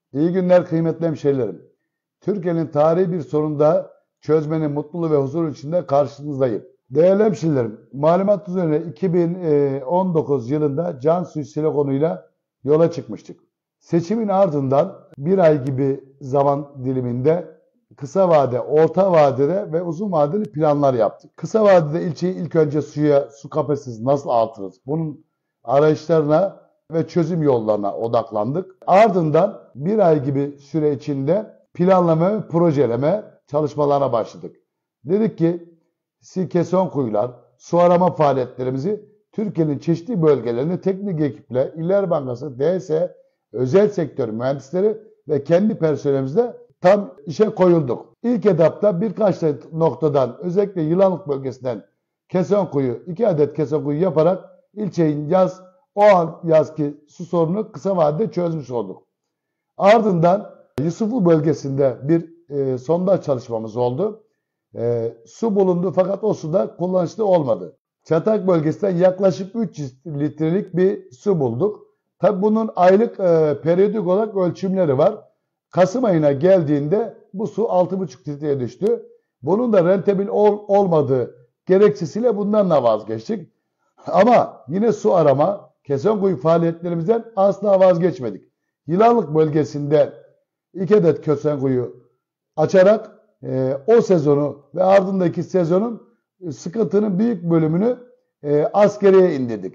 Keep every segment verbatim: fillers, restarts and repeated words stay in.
İyi günler kıymetli hemşehrilerim. Türkiye'nin tarihi bir sorunu da çözmenin mutluluğu ve huzur içinde karşınızdayım. Değerli hemşehrilerim, malumat üzerine iki bin on dokuz yılında Cansu Silokonu'yla yola çıkmıştık. Seçimin ardından bir ay gibi zaman diliminde kısa vade, orta vadede ve uzun vadeli planlar yaptık. Kısa vadede ilçeyi ilk önce suya, su kapasitesi nasıl artırırız? Bunun arayışlarına ve çözüm yollarına odaklandık. Ardından bir ay gibi süre içinde planlama ve projeleme çalışmalarına başladık. Dedik ki Kesonkuyular, su arama faaliyetlerimizi Türkiye'nin çeşitli bölgelerinde teknik ekiple İller Bankası, D S, özel sektör mühendisleri ve kendi personelimizle tam işe koyulduk. İlk etapta birkaç noktadan özellikle Yılanlık bölgesinden Kesonkuyu, iki adet Kesonkuyu yaparak ilçenin yaz o an yazki su sorunu kısa vadede çözmüş olduk. Ardından Yusuflu bölgesinde bir e, sondaj çalışmamız oldu. E, su bulundu fakat o su da kullanışlı olmadı. Çatak bölgesinden yaklaşık üç yüz litrelik bir su bulduk. Tabi bunun aylık e, periyodik olarak ölçümleri var. Kasım ayına geldiğinde bu su altı buçuk litreye düştü. Bunun da rentabil ol, olmadığı gerekçesiyle bundan da vazgeçtik. Ama yine su arama, Kesonkuyu faaliyetlerimizden asla vazgeçmedik. Yılanlık bölgesinde iki adet Kesonkuyu açarak e, o sezonu ve ardındaki sezonun e, sıkıntının büyük bölümünü e, asgariye indirdik.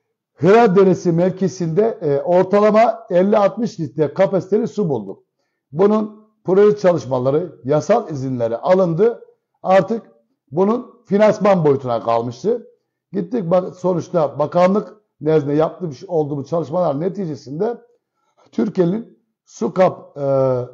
Hıra Deresi mevkisinde e, ortalama elli altmış litre kapasiteli su bulduk. Bunun proje çalışmaları, yasal izinleri alındı. Artık bunun finansman boyutuna kalmıştı. Gittik sonuçta bakanlık nezdinde yapmış olduğumuz çalışmalar neticesinde Türkiye'nin su kap e,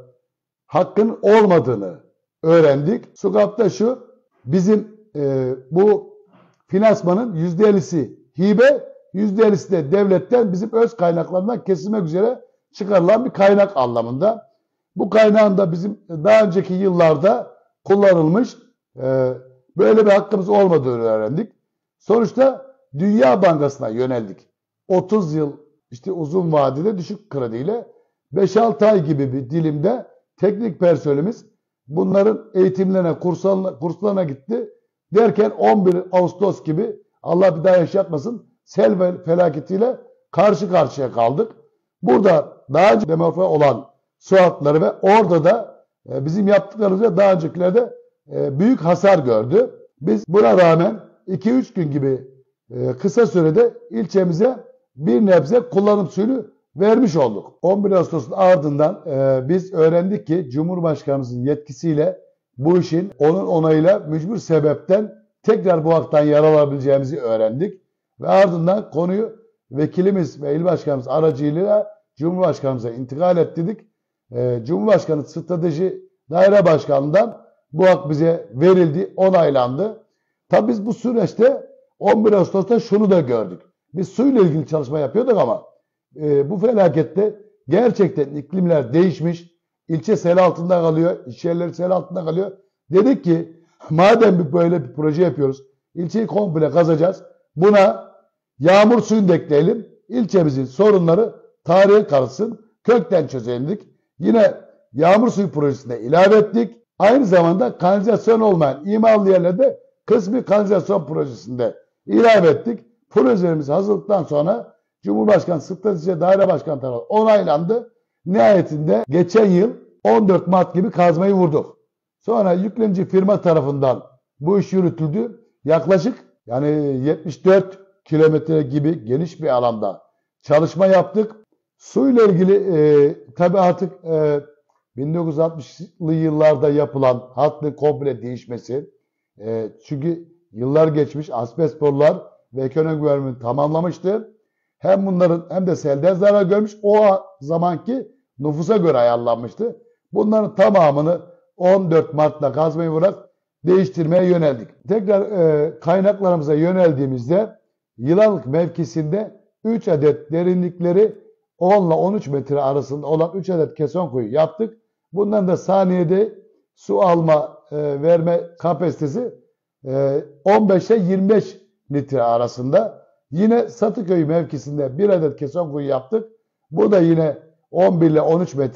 hakkının olmadığını öğrendik. Su kapta şu, bizim e, bu finansmanın yüzde ellisi hibe, yüzde ellisi de devletten bizim öz kaynaklarından kesilmek üzere çıkarılan bir kaynak anlamında. Bu kaynağın da bizim daha önceki yıllarda kullanılmış e, böyle bir hakkımız olmadığını öğrendik. Sonuçta Dünya Bankası'na yöneldik. otuz yıl işte uzun vadede düşük krediyle beş altı ay gibi bir dilimde teknik personelimiz bunların eğitimlerine, kurslarına, kurslarına gitti. Derken on bir Ağustos gibi Allah bir daha yaşatmasın sel felaketiyle karşı karşıya kaldık. Burada daha önce demografi olan su hatları ve orada da e, bizim yaptıklarımızda daha öncekilerde e, büyük hasar gördü. Biz buna rağmen iki üç gün gibi e, kısa sürede ilçemize bir nebze kullanım suyunu vermiş olduk. on bir Ağustos'un ardından e, biz öğrendik ki Cumhurbaşkanımızın yetkisiyle bu işin onun onayıyla mücbir sebepten tekrar bu haktan yararlanabileceğimizi öğrendik. Ve ardından konuyu vekilimiz ve il başkanımız aracılığıyla Cumhurbaşkanımıza intikal ettirdik. E, Cumhurbaşkanı Strateji Daire Başkanı'ndan bu hak bize verildi, onaylandı. Tabii biz bu süreçte on bir Ağustos'ta şunu da gördük. Biz suyla ilgili çalışma yapıyorduk ama e, bu felakette gerçekten iklimler değişmiş. İlçe sel altında kalıyor, iş yerleri sel altında kalıyor. Dedik ki madem bir böyle bir proje yapıyoruz, ilçeyi komple kazacağız. Buna yağmur suyunu da ekleyelim. İlçemizin sorunları tarihe karışsın, kökten çözelim dedik. Yine yağmur suyu projesine ilave ettik. Aynı zamanda kanalizasyon olmayan imarlı yerlerde kısmi kanalizasyon projesinde ilave ettik. Projelerimiz hazırlıktan sonra Cumhurbaşkanı Strateji Daire Başkanı tarafından onaylandı. Nihayetinde geçen yıl on dört Mart gibi kazmayı vurduk. Sonra yüklenici firma tarafından bu iş yürütüldü. Yaklaşık yani yetmiş dört kilometre gibi geniş bir alanda çalışma yaptık. Suyla ilgili e, tabii artık e, bin dokuz yüz altmışlı yıllarda yapılan hattın komple değişmesi. E, çünkü yıllar geçmiş, asbest borular ve ekonomik bölümünü tamamlamıştı. Hem bunların hem de selden zarar görmüş. O zamanki nüfusa göre ayarlanmıştı. Bunların tamamını on dört Mart'ta kazmayı bırak değiştirmeye yöneldik. Tekrar e, kaynaklarımıza yöneldiğimizde Yılanlık mevkisinde üç adet derinlikleri on ile on üç metre arasında olan üç adet Kesonkuyu yaptık. Bundan da saniyede su alma e, verme kapasitesi e, on beş ile yirmi beş litre arasında. Yine Satıköy mevkisinde bir adet Kesonkuyu yaptık. Bu da yine on bir ile on üç metre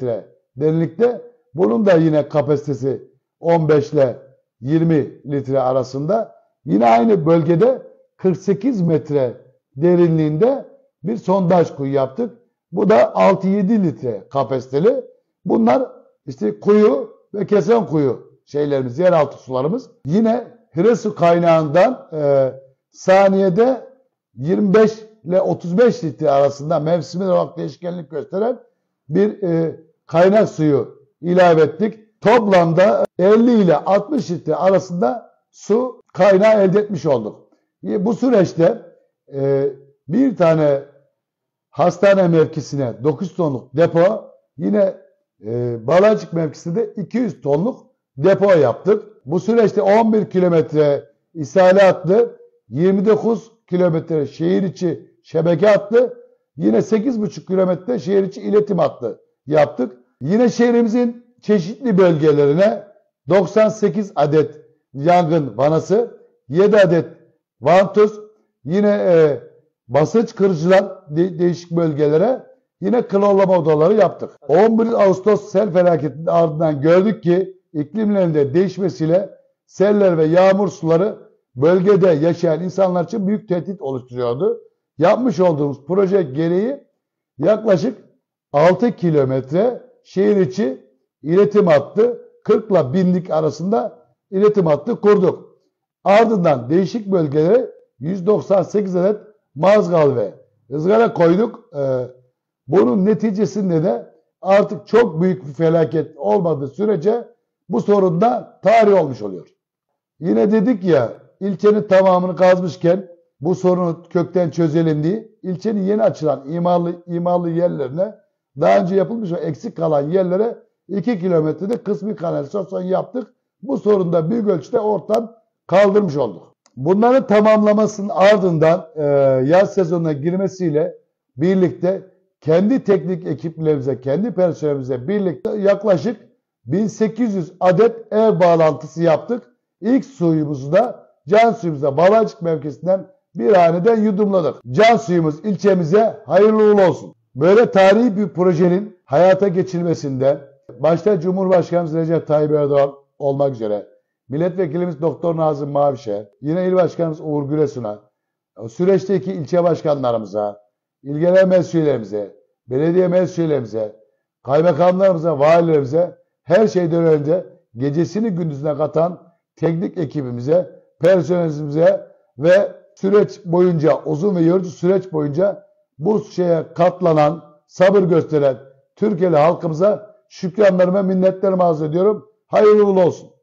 derinlikte. Bunun da yine kapasitesi on beş ile yirmi litre arasında. Yine aynı bölgede kırk sekiz metre derinliğinde bir sondaj kuyu yaptık. Bu da altı yedi litre kapasiteli. Bunlar işte kuyu ve kesen kuyu şeylerimiz, yeraltı sularımız. Yine Hirasu kaynağından e, saniyede yirmi beş ile otuz beş litre arasında mevsimsel olarak değişkenlik gösteren bir e, kaynak suyu ilave ettik. Toplamda elli ile altmış litre arasında su kaynağı elde etmiş olduk. Bu süreçte e, bir tane hastane mevkisine dokuz tonluk depo, yine e, Balacık mevkisinde iki yüz tonluk depo yaptık. Bu süreçte on bir kilometre ishale hattı, yirmi dokuz kilometre şehir içi şebeke hattı, yine sekiz buçuk kilometre şehir içi iletim hattı yaptık. Yine şehrimizin çeşitli bölgelerine doksan sekiz adet yangın vanası, yedi adet vantuz, yine e, basınç kırıcılar de, değişik bölgelere yine klorlama odaları yaptık. on bir Ağustos sel felaketinin ardından gördük ki iklimlerinde değişmesiyle seller ve yağmur suları bölgede yaşayan insanlar için büyük tehdit oluşturuyordu. Yapmış olduğumuz proje gereği yaklaşık altı kilometre şehir içi iletim hattı, kırk ile binlik arasında iletim hattı kurduk. Ardından değişik bölgelere yüz doksan sekiz adet mazgal ve ızgara koyduk. Ee, bunun neticesinde de artık çok büyük bir felaket olmadığı sürece bu sorun da tarih olmuş oluyor. Yine dedik ya, ilçenin tamamını kazmışken bu sorunu kökten çözelim diye ilçenin yeni açılan imarlı, imarlı yerlerine, daha önce yapılmış ve eksik kalan yerlere iki kilometrede kısmi kanalizasyon yaptık. Bu sorunu da büyük ölçüde ortadan kaldırmış olduk. Bunların tamamlamasının ardından e, yaz sezonuna girmesiyle birlikte kendi teknik ekiplerimize, kendi personelimize birlikte yaklaşık bin sekiz yüz adet ev bağlantısı yaptık. İlk suyumuzu da can suyumuza Balacık mevkisinden bir haneden yudumladık. Can suyumuz ilçemize hayırlı uğurlu olsun. Böyle tarihi bir projenin hayata geçirilmesinde başta Cumhurbaşkanımız Recep Tayyip Erdoğan olmak üzere Milletvekilimiz Doktor Nazım Maviş'e, yine İl Başkanımız Uğur Gülesun'a, süreçteki ilçe başkanlarımıza, il genel meclis üyelerimize, belediye meclis üyelerimize, kaymakamlarımıza, valilerimize, her şeyden önce gecesini gündüzüne katan teknik ekibimize, personelimize ve süreç boyunca, uzun ve yorucu süreç boyunca bu şeye katlanan, sabır gösteren Türkiye'li halkımıza şükranlarımı, minnetlerimi arz ediyorum. Hayırlı uğurlu olsun.